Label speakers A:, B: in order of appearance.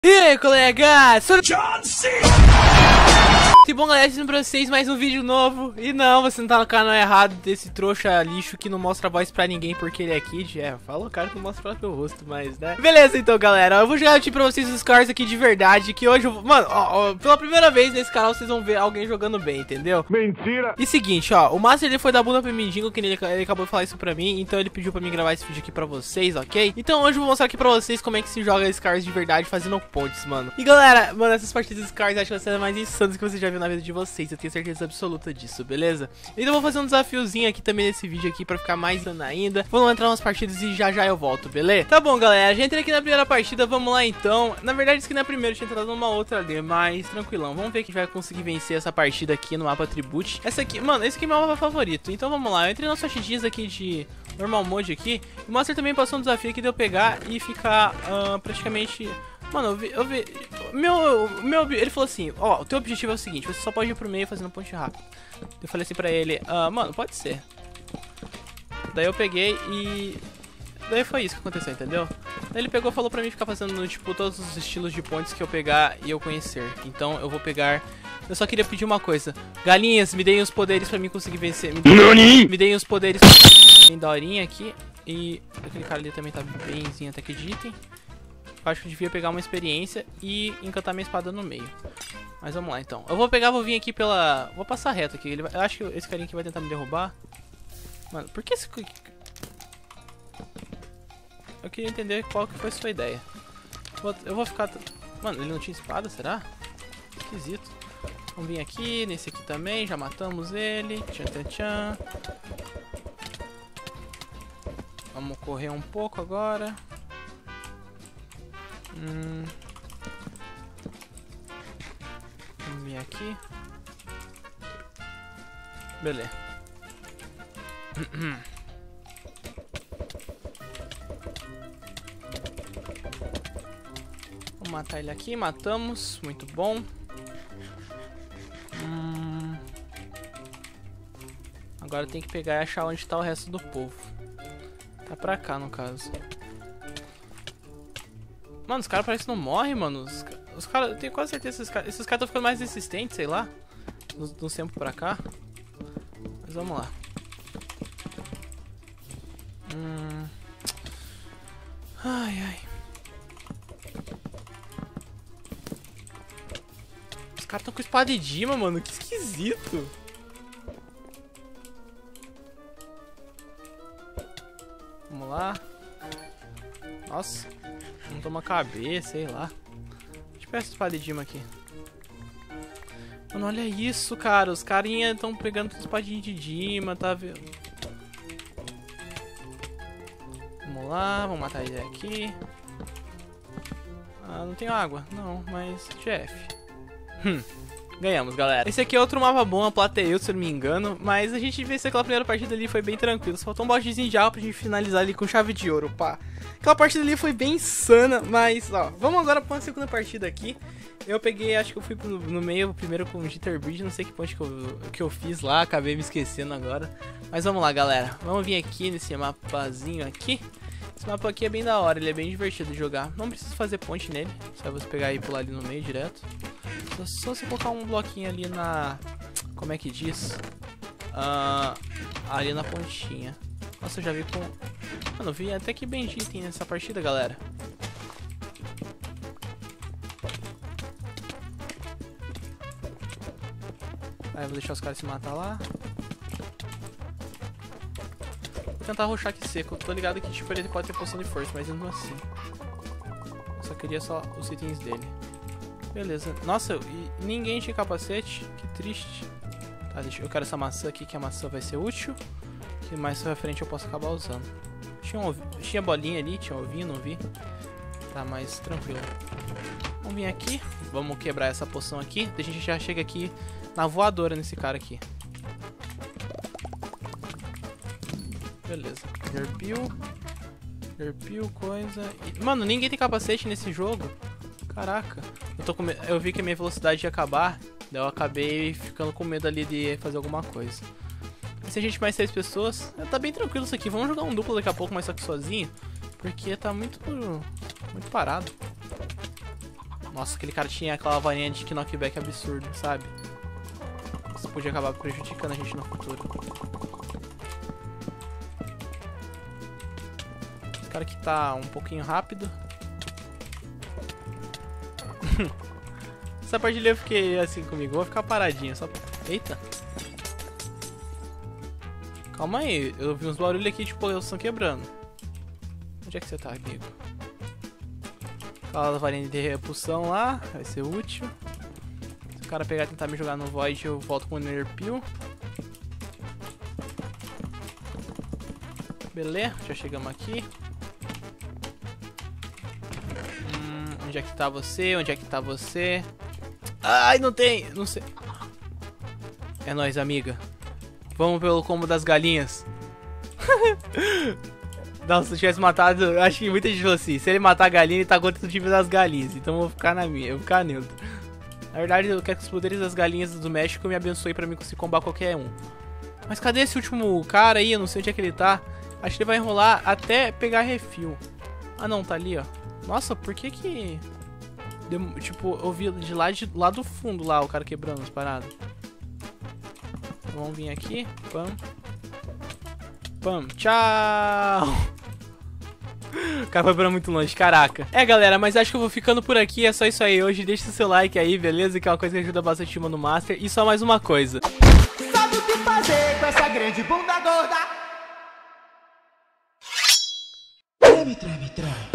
A: E aí, colega? Sou John Cena! E bom, galera, trazendo pra vocês mais um vídeo novo. E não, você não tá no canal errado desse trouxa lixo que não mostra a voz pra ninguém porque ele é kid. É, fala o cara que não mostra o próprio rosto, mas, né? Beleza, então, galera, eu vou jogar aqui pra vocês os cars aqui de verdade. Que hoje eu vou... Mano, ó, pela primeira vez nesse canal vocês vão ver alguém jogando bem, entendeu?
B: Mentira!
A: E seguinte, ó, o Master ele foi dar bunda pro mendigo, que ele acabou de falar isso pra mim. Então ele pediu pra mim gravar esse vídeo aqui pra vocês, ok? Então hoje eu vou mostrar aqui pra vocês como é que se joga esses cars de verdade fazendo pontes, mano. E galera, mano, essas partidas de cars acho que vai ser mais insanas que você já viu na vida de vocês. Eu tenho certeza absoluta disso, beleza? Então eu vou fazer um desafiozinho aqui também nesse vídeo aqui pra ficar mais insano ainda. Vamos entrar nas partidas e já eu volto, beleza? Tá bom, galera, já entrei aqui na primeira partida, vamos lá então. Na verdade, isso aqui na primeira, eu tinha entrado numa outra ali, mas tranquilão. Vamos ver quem vai conseguir vencer essa partida aqui no mapa Tribute. Essa aqui, mano, esse aqui é meu mapa favorito. Então vamos lá, eu entrei nas partidinhas aqui de normal mode aqui. O Master também passou um desafio aqui de eu pegar e ficar praticamente... Mano, ele falou assim, ó, o teu objetivo é o seguinte, você só pode ir pro meio fazendo ponte rápido. Eu falei assim pra ele, mano, pode ser. Daí eu peguei e... Daí foi isso que aconteceu, entendeu? Daí ele pegou e falou pra mim ficar fazendo, tipo, todos os estilos de pontes que eu pegar e eu conhecer. Então eu vou pegar... Eu só queria pedir uma coisa. Galinhas, me deem os poderes pra mim conseguir vencer. Me deem os poderes. Tem daorinha aqui. E aquele cara ali também tá bemzinho até que de item. Eu acho que eu devia pegar uma experiência e encantar minha espada no meio. Mas vamos lá então. Eu vou pegar, vou vir aqui pela... Vou passar reto aqui. Eu acho que esse carinha aqui vai tentar me derrubar. Mano, por que esse... Eu queria entender qual que foi a sua ideia. Eu vou ficar... Mano, ele não tinha espada, será? Esquisito. Vamos vir aqui, nesse aqui também. Já matamos ele. Tchan, tchan, tchan. Vamos correr um pouco agora. Vamos vir aqui. Beleza. Vamos matar ele aqui. Matamos. Muito bom. Agora tem que pegar e achar onde tá o resto do povo. Tá pra cá, no caso. Mano, os caras parecem que não morrem, mano. Os caras, eu tenho quase certeza que esses caras estão ficando mais resistentes, sei lá. Dos tempos pra cá. Mas vamos lá. Ai, ai. Os caras estão com espada de Dima, mano. Que esquisito. Vamos lá. Nossa. Não toma cabeça, sei lá. Deixa eu pegar essa espada de Dima aqui. Mano, olha isso, cara. Os carinha estão pegando tudo espadinha de Dima, tá vendo? Vamos lá, vamos matar ele aqui. Ah, não tenho água. Não, mas Jeff. Ganhamos, galera. Esse aqui é outro mapa bom, a plateia, se eu não me engano. Mas a gente venceu aquela primeira partida ali, foi bem tranquilo. Só faltou um botezinho de alma pra gente finalizar ali com chave de ouro, pá. Aquela partida ali foi bem insana, mas, ó, vamos agora pra uma segunda partida aqui. Eu peguei, acho que eu fui no meio primeiro com o Jitterbridge, não sei que ponte que eu fiz lá, acabei me esquecendo agora. Mas vamos lá, galera. Vamos vir aqui nesse mapazinho aqui. Esse mapa aqui é bem da hora, ele é bem divertido de jogar. Não precisa fazer ponte nele, só você pegar e pular ali no meio direto. Só você colocar um bloquinho ali na... Como é que diz? Ali na pontinha. Nossa, eu já vi com... Mano, eu vi até que bem de item nessa partida, galera. Aí, vou deixar os caras se matar lá. Vou tentar rushar aqui seco. Eu tô ligado que tipo, ele pode ter poção de força, mas não assim. Eu só queria só os itens dele. Beleza. Nossa, e ninguém tinha capacete. Que triste. Tá, eu quero essa maçã aqui, que a maçã vai ser útil. Que mais pra frente eu posso acabar usando. Tinha bolinha ali, tinha ovinho, não vi. Tá mais tranquilo. Vamos vir aqui. Vamos quebrar essa poção aqui. A gente já chega aqui na voadora nesse cara aqui. Beleza. Herpil, coisa. Mano, ninguém tem capacete nesse jogo. Caraca. Eu vi que a minha velocidade ia acabar. Daí eu acabei ficando com medo ali de fazer alguma coisa. Se a gente mais 6 pessoas, tá bem tranquilo isso aqui. Vamos jogar um duplo daqui a pouco, mas só que sozinho. Porque tá muito parado. Nossa, aquele cara tinha aquela varinha de knockback absurdo, sabe? Isso podia acabar prejudicando a gente no futuro. Esse cara aqui tá um pouquinho rápido. Essa parte ali eu fiquei assim comigo. Vou ficar paradinho só. Eita. Calma aí. Eu vi uns barulhos aqui, tipo, eles estão quebrando. Onde é que você tá, amigo? Aquela varinha de repulsão lá. Vai ser útil. Se o cara pegar e tentar me jogar no Void, eu volto com o Nether Peel. Beleza. Já chegamos aqui. Onde é que tá você? Onde é que tá você? Ai, não tem! Não sei. É nóis, amiga. Vamos pelo combo das galinhas. Nossa, se eu tivesse matado... Acho que muita gente falou assim. Se ele matar a galinha, ele tá contra o time das galinhas. Então eu vou ficar na minha. Eu vou ficar neutro. Na verdade, eu quero que os poderes das galinhas do México me abençoem pra mim conseguir combar qualquer um. Mas cadê esse último cara aí? Eu não sei onde é que ele tá. Acho que ele vai enrolar até pegar refil. Ah, não. Tá ali, ó. Nossa, por que que... Tipo, eu vi de lá do fundo lá o cara quebrando as paradas. Vamos vir aqui. Pam. Pam. Tchau. O cara foi pra muito longe, caraca. É, galera, mas acho que eu vou ficando por aqui. É só isso aí hoje. Deixa o seu like aí, beleza? Que é uma coisa que ajuda bastante o Mano Master. E só mais uma coisa.
B: Sabe o que fazer com essa grande bunda gorda? Treme, treme, treme.